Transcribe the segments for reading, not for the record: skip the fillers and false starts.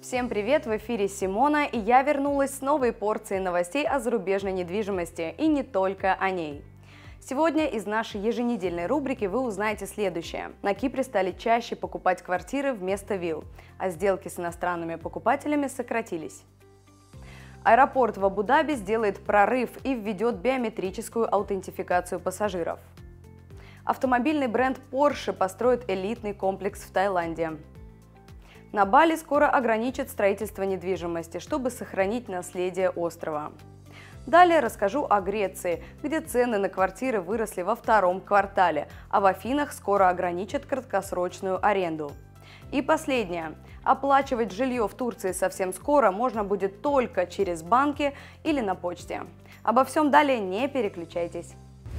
Всем привет! В эфире Симона, и я вернулась с новой порцией новостей о зарубежной недвижимости, и не только о ней. Сегодня из нашей еженедельной рубрики вы узнаете следующее. На Кипре стали чаще покупать квартиры вместо вилл, а сделки с иностранными покупателями сократились. Аэропорт в Абу-Даби сделает прорыв и введет биометрическую аутентификацию пассажиров. Автомобильный бренд Porsche построит элитный комплекс в Таиланде. На Бали скоро ограничат строительство недвижимости, чтобы сохранить наследие острова. Далее расскажу о Греции, где цены на квартиры выросли во втором квартале, а в Афинах скоро ограничат краткосрочную аренду. И последнее. Оплачивать жилье в Турции совсем скоро можно будет только через банки или на почте. Обо всем далее не переключайтесь.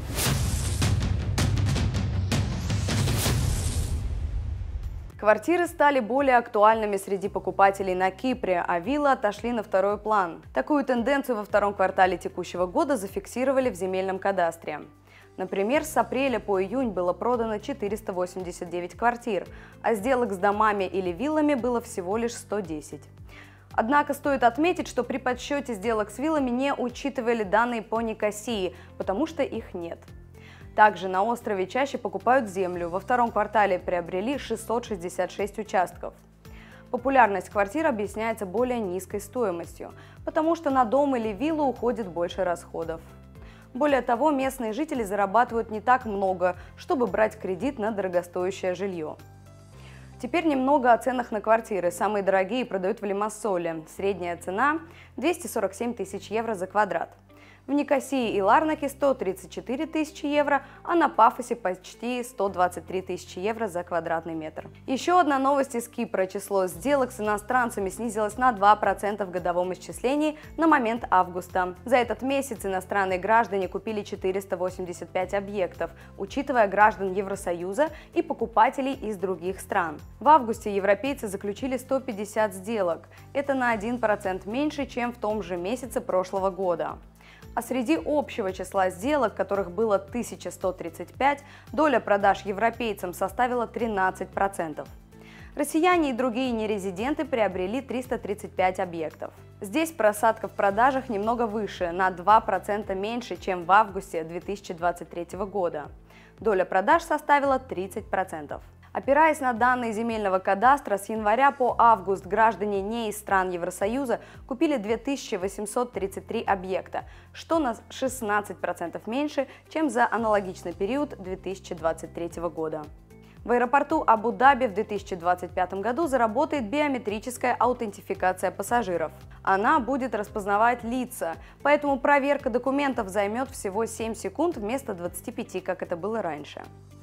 Квартиры стали более актуальными среди покупателей на Кипре, а виллы отошли на второй план. Такую тенденцию во втором квартале текущего года зафиксировали в земельном кадастре. Например, с апреля по июнь было продано 489 квартир, а сделок с домами или виллами было всего лишь 110. Однако стоит отметить, что при подсчете сделок с виллами не учитывали данные по Никосии, потому что их нет. Также на острове чаще покупают землю. Во втором квартале приобрели 666 участков. Популярность квартир объясняется более низкой стоимостью, потому что на дом или виллу уходит больше расходов. Более того, местные жители зарабатывают не так много, чтобы брать кредит на дорогостоящее жилье. Теперь немного о ценах на квартиры. Самые дорогие продают в Лимассоле. Средняя цена – 247 тысяч евро за квадрат. В Никосии и Ларнаке 134 тысячи евро, а на Пафосе почти 123 тысячи евро за квадратный метр. Еще одна новость из Кипра. Число сделок с иностранцами снизилось на 2% в годовом исчислении на момент августа. За этот месяц иностранные граждане купили 485 объектов, учитывая граждан Евросоюза и покупателей из других стран. В августе европейцы заключили 150 сделок. Это на 1% меньше, чем в том же месяце прошлого года. А среди общего числа сделок, которых было 1135, доля продаж европейцам составила 13%. Россияне и другие нерезиденты приобрели 335 объектов. Здесь просадка в продажах немного выше, на 2% меньше, чем в августе 2023 года. Доля продаж составила 30%. Опираясь на данные земельного кадастра, с января по август граждане не из стран Евросоюза купили 2833 объекта, что на 16% меньше, чем за аналогичный период 2023 года. В аэропорту Абу-Даби в 2025 году заработает биометрическая аутентификация пассажиров. Она будет распознавать лица, поэтому проверка документов займет всего 7 секунд вместо 25, как это было раньше.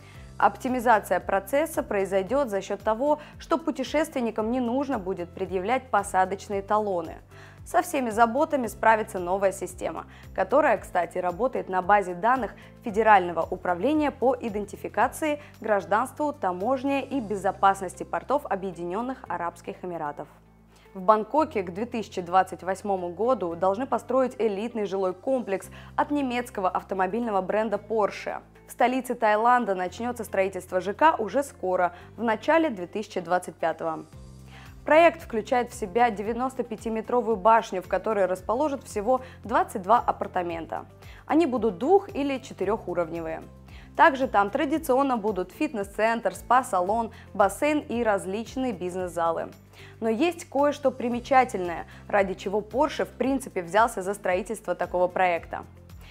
Оптимизация процесса произойдет за счет того, что путешественникам не нужно будет предъявлять посадочные талоны. Со всеми заботами справится новая система, которая, кстати, работает на базе данных Федерального управления по идентификации, гражданству, таможне и безопасности портов Объединенных Арабских Эмиратов. В Бангкоке к 2028 году должны построить элитный жилой комплекс от немецкого автомобильного бренда Porsche. В столице Таиланда начнется строительство ЖК уже скоро, в начале 2025 года. Проект включает в себя 95-метровую башню, в которой расположат всего 22 апартамента. Они будут двух- или четырехуровневые. Также там традиционно будут фитнес-центр, спа-салон, бассейн и различные бизнес-залы. Но есть кое-что примечательное, ради чего Porsche в принципе взялся за строительство такого проекта.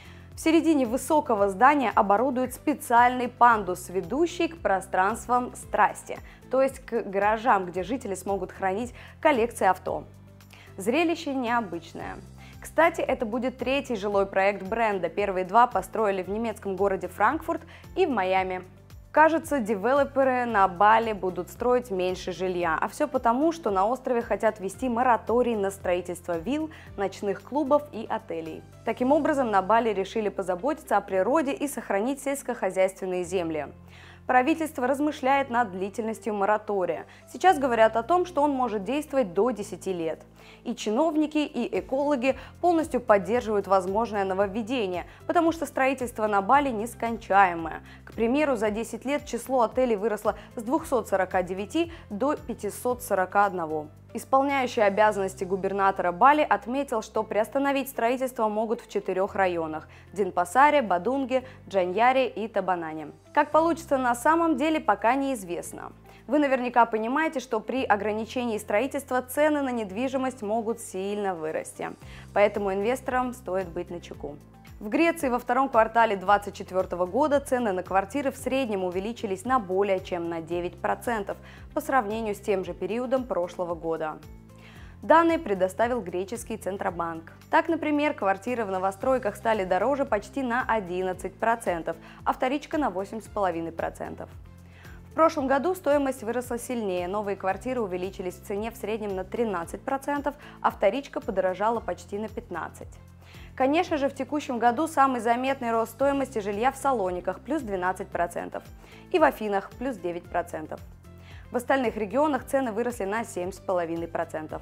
В середине высокого здания оборудуют специальный пандус, ведущий к пространствам страсти, то есть к гаражам, где жители смогут хранить коллекции авто. Зрелище необычное. Кстати, это будет третий жилой проект бренда. Первые два построили в немецком городе Франкфурт и в Майами. Кажется, девелоперы на Бали будут строить меньше жилья, а все потому, что на острове хотят ввести мораторий на строительство вилл, ночных клубов и отелей. Таким образом, на Бали решили позаботиться о природе и сохранить сельскохозяйственные земли. Правительство размышляет над длительностью моратория. Сейчас говорят о том, что он может действовать до 10 лет. И чиновники, и экологи полностью поддерживают возможное нововведение, потому что строительство на Бали нескончаемое. К примеру, за 10 лет число отелей выросло с 249 до 541. Исполняющий обязанности губернатора Бали отметил, что приостановить строительство могут в 4 районах – Денпасаре, Бадунге, Джаньяре и Табанане. Как получится на самом деле, пока неизвестно. Вы наверняка понимаете, что при ограничении строительства цены на недвижимость могут сильно вырасти, поэтому инвесторам стоит быть начеку. В Греции во втором квартале 2024 года цены на квартиры в среднем увеличились на более чем на 9% по сравнению с тем же периодом прошлого года. Данные предоставил греческий Центробанк. Так, например, квартиры в новостройках стали дороже почти на 11%, а вторичка на 8,5%. В прошлом году стоимость выросла сильнее, новые квартиры увеличились в цене в среднем на 13%, а вторичка подорожала почти на 15%. Конечно же, в текущем году самый заметный рост стоимости жилья в Салониках – плюс 12%, и в Афинах – плюс 9%. В остальных регионах цены выросли на 7,5%.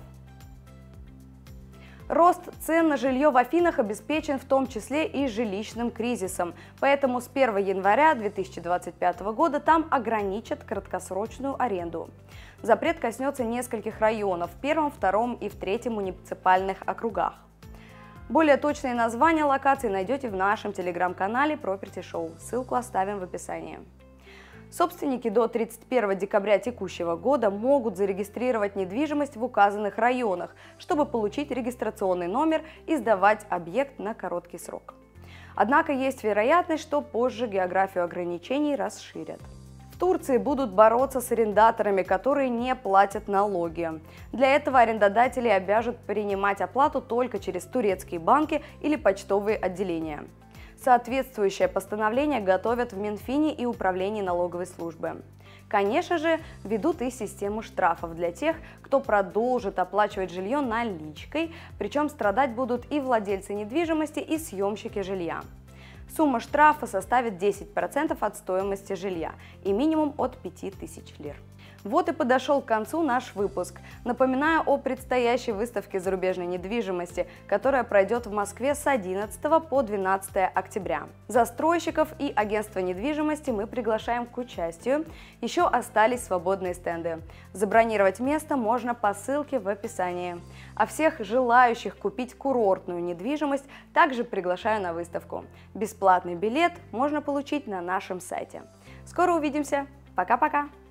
Рост цен на жилье в Афинах обеспечен в том числе и жилищным кризисом, поэтому с 1 января 2025 года там ограничат краткосрочную аренду. Запрет коснется нескольких районов в первом, втором и в третьем муниципальных округах. Более точные названия локаций найдете в нашем телеграм-канале Property Show, ссылку оставим в описании. Собственники до 31 декабря текущего года могут зарегистрировать недвижимость в указанных районах, чтобы получить регистрационный номер и сдавать объект на короткий срок. Однако есть вероятность, что позже географию ограничений расширят. В Турции будут бороться с арендаторами, которые не платят налоги. Для этого арендодатели обяжут принимать оплату только через турецкие банки или почтовые отделения. Соответствующее постановление готовят в Минфине и Управлении налоговой службы. Конечно же, введут и систему штрафов для тех, кто продолжит оплачивать жилье наличкой, причем страдать будут и владельцы недвижимости, и съемщики жилья. Сумма штрафа составит 10% от стоимости жилья и минимум от 5000 лир. Вот и подошел к концу наш выпуск. Напоминаю о предстоящей выставке зарубежной недвижимости, которая пройдет в Москве с 11 по 12 октября. Застройщиков и агентства недвижимости мы приглашаем к участию. Еще остались свободные стенды. Забронировать место можно по ссылке в описании. А всех желающих купить курортную недвижимость также приглашаю на выставку. Бесплатный билет можно получить на нашем сайте. Скоро увидимся. Пока-пока!